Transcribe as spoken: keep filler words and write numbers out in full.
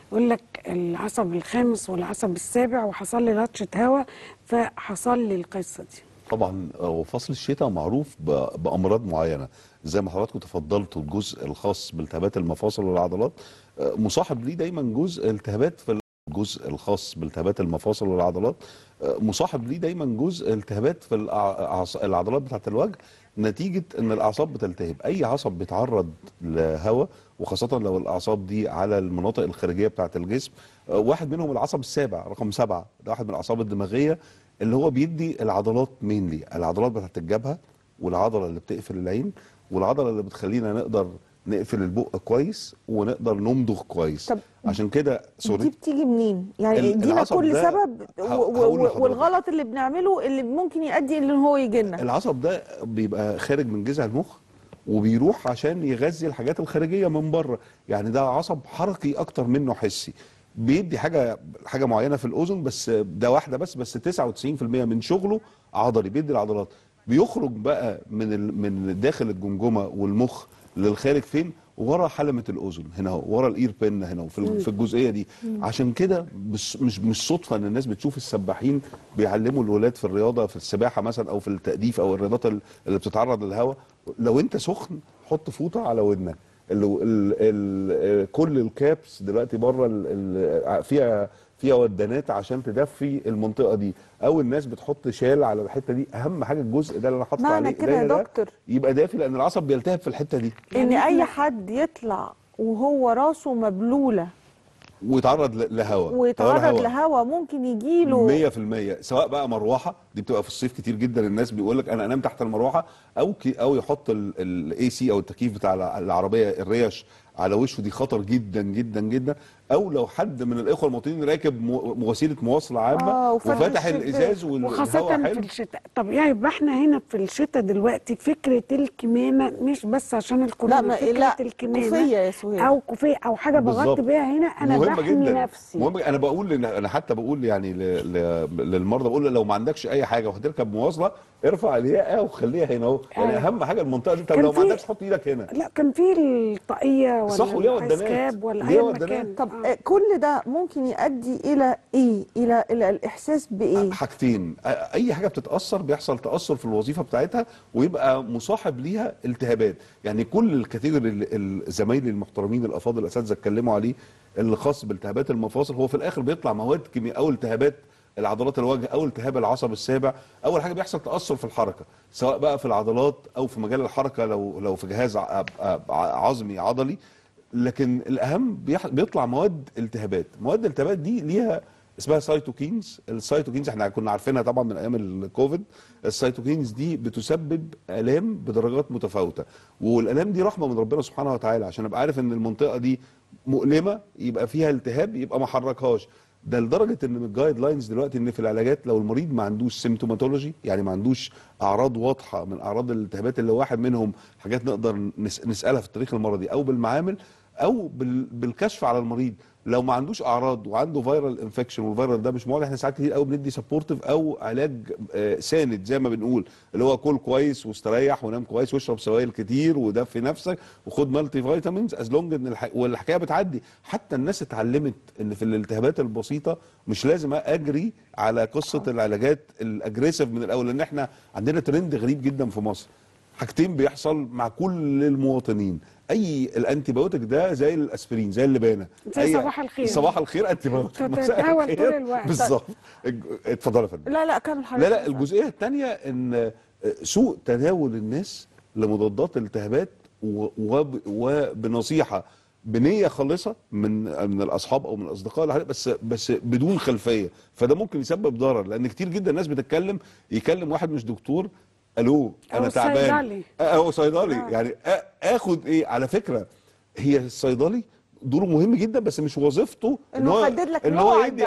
يقول لك العصب الخامس والعصب السابع وحصل لي لطشه هواء فحصل لي القصه دي. طبعا هو فصل الشتاء معروف بامراض معينه زي ما حضراتكم تفضلتوا. الجزء الخاص بالتهابات المفاصل والعضلات مصاحب ليه دايما جزء التهابات في الجزء الخاص بالتهابات المفاصل والعضلات مصاحب ليه دايما جزء التهابات في العضلات بتاعه الوجه، نتيجه ان الاعصاب بتلتهب. اي عصب بيتعرض لهواء وخاصه لو الاعصاب دي على المناطق الخارجيه بتاعه الجسم، واحد منهم العصب السابع رقم سبعه، ده واحد من الاعصاب الدماغيه اللي هو بيدي العضلات مينلي، العضلات بتاعه الجبهه والعضله اللي بتقفل العين والعضله اللي بتخلينا نقدر نقفل البق كويس ونقدر نمضغ كويس. طب عشان كده سوري دي بتيجي منين؟ يعني ادينا كل سبب والغلط اللي بنعمله اللي ممكن يؤدي ان هو يجي لنا. العصب ده بيبقى خارج من جذع المخ وبيروح عشان يغذي الحاجات الخارجيه من بره، يعني ده عصب حركي اكتر منه حسي، بيدي حاجه حاجه معينه في الاذن، بس ده واحده بس بس تسعة وتسعين في المية من شغله عضلي، بيدي العضلات. بيخرج بقى من ال... من داخل الجمجمه والمخ للخارج فين؟ ورا حلمه الاذن هنا اهو، ورا الاير بين هنا اهو، في في الجزئيه دي. عشان كده مش مش مش صدفه ان الناس بتشوف السباحين بيعلموا الولاد في الرياضه، في السباحه مثلا او في التأديف او الرياضات اللي بتتعرض للهواء، لو انت سخن حط فوطه على ودنك. ال ال ال كل الكابس دلوقتي بره فيها فيها ودانات عشان تدفي المنطقه دي، او الناس بتحط شال على الحته دي. اهم حاجه الجزء ده اللي انا حاطه عليه كده يا دكتور يبقى دافي، لان العصب بيلتهب في الحته دي. ان اي حد يطلع وهو راسه مبلوله ويتعرض لهواء ويتعرض لهواء ممكن يجيله مية في المية، سواء بقى مروحه، دي بتبقى في الصيف كتير جدا الناس بيقول لك انا انام تحت المروحه، او او يحط الاي سي او التكييف بتاع العربيه الريش على وشه، دي خطر جدا جدا جدا. او لو حد من الاخوه المواطنين راكب وسيله مواصله عامه آه وفاتح الازاز وخاصه في الشتاء. طب يعني يبقى احنا هنا في الشتاء دلوقتي فكره الكمامه مش بس عشان الكورونا، لا فكره لا الكمامه كوفيه يا سهير او كوفيه او حاجه بغطي بيها هنا، انا بحمي نفسي. مهم. انا بقول انا حتى بقول يعني للمرضى بقول لو ما عندكش اي حاجه وهتركب مواصله ارفع الياقه وخليها هنا اهو، يعني اهم حاجه المنطقه دي. طب لو ما عندكش حط ايدك هنا. لا كان في الطاقيه ولا صح، وليها ودانات ولا اي مكان. طب آه. كل ده ممكن يؤدي الى ايه؟ الى الى الاحساس بايه؟ حاجتين، اي حاجه بتتاثر بيحصل تاثر في الوظيفه بتاعتها ويبقى مصاحب ليها التهابات. يعني كل الكثير الزمايل المحترمين الافاضل الاساتذه اتكلموا عليه اللي خاص بالتهابات المفاصل، هو في الاخر بيطلع مواد كيميائيه او التهابات العضلات الوجه او التهاب العصب السابع. اول حاجه بيحصل تاثر في الحركه، سواء بقى في العضلات او في مجال الحركه لو لو في جهاز عظمي عضلي. لكن الاهم بيطلع مواد التهابات. مواد الالتهابات دي ليها اسمها سايتوكينز. السايتوكينز احنا كنا عارفينها طبعا من ايام الكوفيد. السايتوكينز دي بتسبب الام بدرجات متفاوته، والالام دي رحمه من ربنا سبحانه وتعالى، عشان ابقى عارف ان المنطقه دي مؤلمه يبقى فيها التهاب يبقى ما حركهاش. ده لدرجه ان من الجايد لاينز دلوقتي ان في العلاجات لو المريض ما عندوش سيمتوماتولوجي، يعني ما عندوش اعراض واضحه من اعراض الالتهابات اللي واحد منهم حاجات نقدر نسالها في التاريخ المرضي او بالمعامل او بالكشف على المريض، لو ما عندوش اعراض وعنده فيرال انفكشن والفيرال ده مش معالج، احنا ساعات كتير قوي بندي سبورتيف او علاج آه ساند زي ما بنقول، اللي هو كل كويس واستريح ونام كويس واشرب سوائل كتير ودفي نفسك وخد مالتي فيتامينز از لونج ان الح... والحكايه بتعدي. حتى الناس اتعلمت ان في الالتهابات البسيطه مش لازم اجري على قصه العلاجات الاجريسيف من الاول، لان احنا عندنا ترند غريب جدا في مصر. حاجتين بيحصل مع كل المواطنين، اي الانتي بايوتيك ده زي الاسبرين زي اللبانه، زي صباح الخير صباح الخير انتي بايوتيك تتداول طول الوقت بالظبط. اتفضل يا فندم. لا لا كمل حضرتك. لا لا الجزئيه الثانيه ان سوء تناول الناس لمضادات الالتهابات وبنصيحه بنيه خالصه من من الاصحاب او من الاصدقاء بس بس بدون خلفيه، فده ممكن يسبب ضرر. لان كتير جدا الناس بتتكلم يكلم واحد مش دكتور، الو انا تعبان او صيدلي آه. يعني اخد ايه؟ على فكره هي الصيدلي دوره مهم جدا بس مش وظيفته ان هو يحدد لك ان هو يدي